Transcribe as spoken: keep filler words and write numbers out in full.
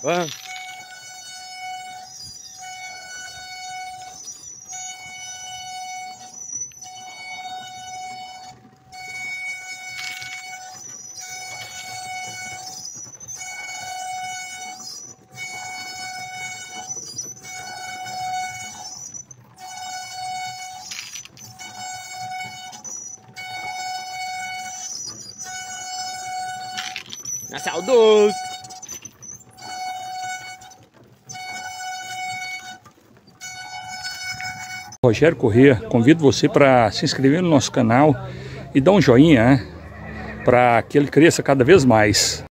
Vamos. É saudoso. Rogério Corrêa, convido você para se inscrever no nosso canal e dar um joinha, né? Para que ele cresça cada vez mais.